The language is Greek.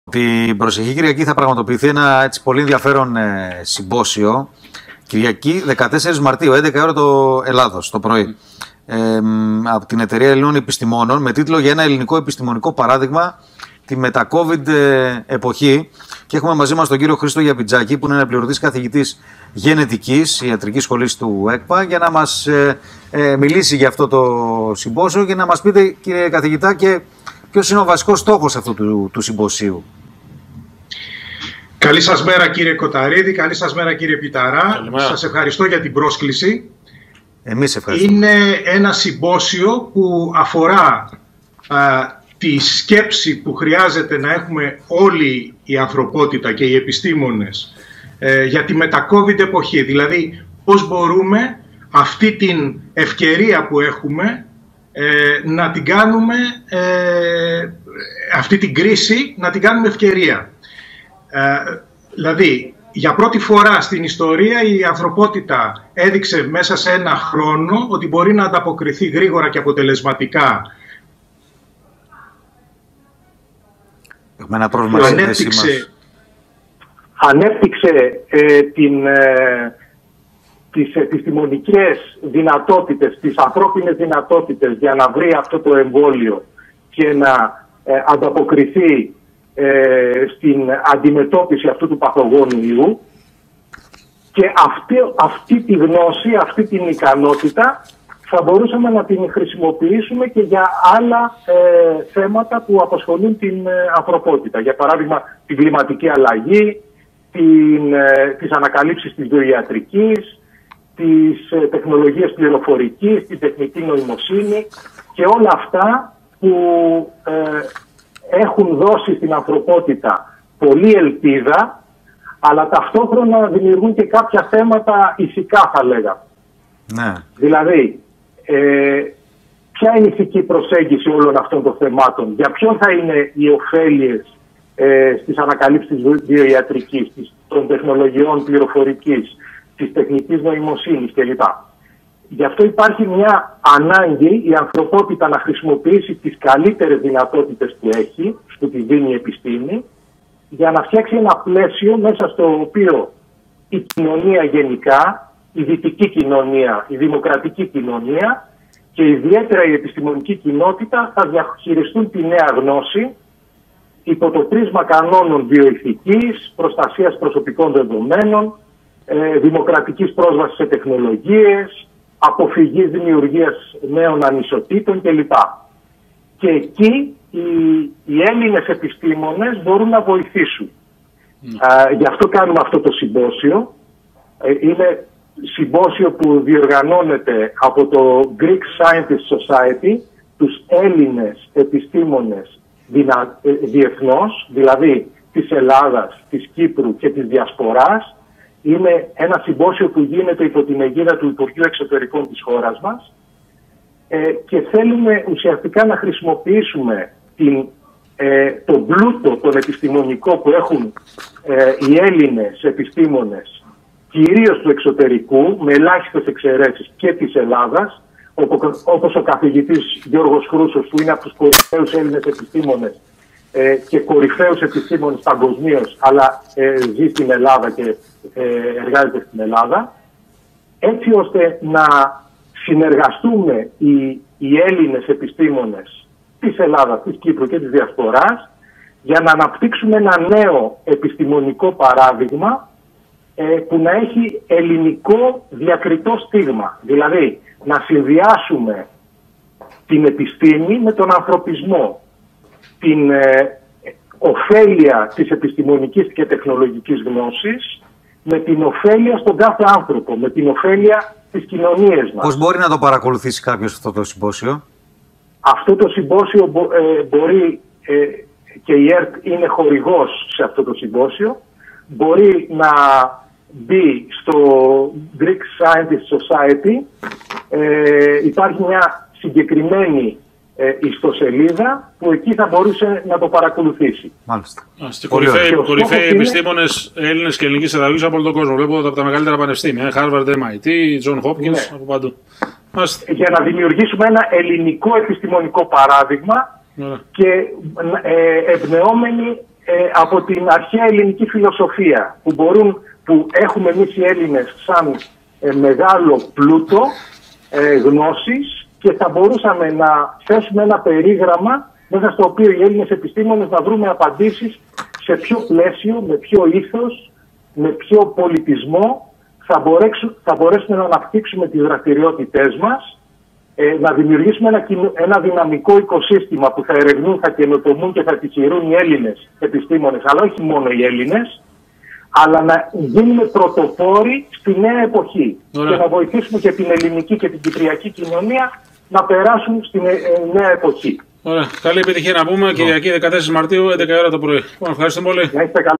Την προσεχή Κυριακή θα πραγματοποιηθεί ένα έτσι πολύ ενδιαφέρον συμπόσιο. Κυριακή 14 Μαρτίου, 11 ώρα το Ελλάδος το πρωί. Από την Εταιρεία Ελλήνων Επιστημόνων με τίτλο «Για ένα ελληνικό επιστημονικό παράδειγμα τη μετα-COVID εποχή». Και έχουμε μαζί μας τον κύριο Χρήστο Γιαπιτζάκη, που είναι αναπληρωτής καθηγητής γενετικής ιατρικής σχολής του ΕΚΠΑ, για να μας μιλήσει για αυτό το συμπόσιο και να μας πείτε, κύριε καθηγητά, και ποιος είναι ο βασικός στόχος αυτού του συμποσίου. Καλή σας μέρα, κύριε Κοταρίδη, καλή σας μέρα, κύριε Πιταρά. Καλημέρα. Σας ευχαριστώ για την πρόσκληση. Εμείς ευχαριστούμε. Είναι ένα συμπόσιο που αφορά τη σκέψη που χρειάζεται να έχουμε όλη η ανθρωπότητα και οι επιστήμονες για τη μετα-COVID εποχή. Δηλαδή, πώς μπορούμε αυτή την ευκαιρία που έχουμε να την κάνουμε, αυτή την κρίση να την κάνουμε ευκαιρία. Δηλαδή, για πρώτη φορά στην ιστορία η ανθρωπότητα έδειξε μέσα σε ένα χρόνο ότι μπορεί να ανταποκριθεί γρήγορα και αποτελεσματικά. Έχουμε ένα πρόβλημα ανέπτυξε τις επιστημονικές δυνατότητες, τις ανθρώπινες δυνατότητες για να βρει αυτό το εμβόλιο και να ανταποκριθεί στην αντιμετώπιση αυτού του παθογόνου ιού, και αυτή τη γνώση, αυτή την ικανότητα θα μπορούσαμε να την χρησιμοποιήσουμε και για άλλα θέματα που απασχολούν την ανθρωπότητα. Για παράδειγμα, την κλιματική αλλαγή, τις ανακαλύψεις της βιοιατρικής, τις τεχνολογίες πληροφορικής, την τεχνητή νοημοσύνη και όλα αυτά που έχουν δώσει στην ανθρωπότητα πολλή ελπίδα, αλλά ταυτόχρονα δημιουργούν και κάποια θέματα ηθικά, θα λέγαμε. Ναι. Δηλαδή, ποια είναι η ηθική προσέγγιση όλων αυτών των θεμάτων, για ποιον θα είναι οι ωφέλειες στις ανακαλύψεις της βιοιατρικής, των τεχνολογιών πληροφορικής, της τεχνητής νοημοσύνης κλπ. Γι' αυτό υπάρχει μια ανάγκη η ανθρωπότητα να χρησιμοποιήσει τις καλύτερες δυνατότητες που έχει, που τη δίνει η επιστήμη, για να φτιάξει ένα πλαίσιο μέσα στο οποίο η κοινωνία γενικά, η δυτική κοινωνία, η δημοκρατική κοινωνία και ιδιαίτερα η επιστημονική κοινότητα θα διαχειριστούν τη νέα γνώση υπό το πρίσμα κανόνων βιοηθικής, προστασίας προσωπικών δεδομένων, δημοκρατικής πρόσβασης σε τεχνολογίες, αποφυγής δημιουργίας νέων ανισοτήτων κλπ. Και εκεί οι Έλληνες επιστήμονες μπορούν να βοηθήσουν. Γι' αυτό κάνουμε αυτό το συμπόσιο. Είναι συμπόσιο που διοργανώνεται από το Greek Scientist Society, τους Έλληνες επιστήμονες διεθνώς, δηλαδή της Ελλάδας, της Κύπρου και της Διασποράς. Είναι ένα συμπόσιο που γίνεται υπό την αιγίδα του Υπουργείου Εξωτερικών της χώρας μας και θέλουμε ουσιαστικά να χρησιμοποιήσουμε τον πλούτο, τον επιστημονικό που έχουν οι Έλληνες επιστήμονες, κυρίως του εξωτερικού, με ελάχιστες εξαιρέσεις, και της Ελλάδας, όπως ο καθηγητής Γιώργος Χρούσος, που είναι από τους κορυφαίους Έλληνες επιστήμονες και κορυφαίους επιστήμονες παγκοσμίως, αλλά ζει στην Ελλάδα και εργάζεται στην Ελλάδα, έτσι ώστε να συνεργαστούμε οι Έλληνες επιστήμονες της Ελλάδας, της Κύπρου και της Διασποράς για να αναπτύξουμε ένα νέο επιστημονικό παράδειγμα που να έχει ελληνικό διακριτό στίγμα. Δηλαδή, να συνδυάσουμε την επιστήμη με τον ανθρωπισμό, την ωφέλεια της επιστημονικής και τεχνολογικής γνώσης με την ωφέλεια στον κάθε άνθρωπο, με την ωφέλεια στις κοινωνίες μας. Πώς μπορεί να το παρακολουθήσει κάποιος αυτό το συμπόσιο? Αυτό το συμπόσιο μπορεί, και η ΕΡΤ είναι χορηγός σε αυτό το συμπόσιο, μπορεί να μπει στο Greek Scientist Society. Υπάρχει μια συγκεκριμένη ιστοσελίδα που εκεί θα μπορούσε να το παρακολουθήσει. Μάλιστα. Κορυφαίοι επιστήμονες Έλληνες και ελληνικής εδαφικής από όλο τον κόσμο. Βλέπω από τα μεγαλύτερα πανεπιστήμια, Harvard, MIT, John Hopkins, ναι, από παντού. Για να δημιουργήσουμε ένα ελληνικό επιστημονικό παράδειγμα, και εμπνεόμενοι από την αρχαία ελληνική φιλοσοφία που έχουμε εμείς οι Έλληνες σαν μεγάλο πλούτο γνώσης, και θα μπορούσαμε να θέσουμε ένα περίγραμμα μέσα στο οποίο οι Έλληνες επιστήμονες να βρούμε απαντήσεις σε ποιο πλαίσιο, με ποιο ήθος, με ποιο πολιτισμό θα μπορέσουμε να αναπτύξουμε τις δραστηριότητές μας, να δημιουργήσουμε ένα δυναμικό οικοσύστημα που θα ερευνούν, θα καινοτομούν και θα τυχερούν οι Έλληνες επιστήμονες, αλλά όχι μόνο οι Έλληνες, αλλά να γίνουμε πρωτοπόροι στη νέα εποχή. Ωραία. Και να βοηθήσουμε και την ελληνική και την κυπριακή κοινωνία να περάσουν στη νέα εποχή. Ωραία. Καλή επιτυχία να πούμε. Κυριακή 14 Μαρτίου, 11 ώρα το πρωί. Ευχαριστώ πολύ. Να είστε καλά.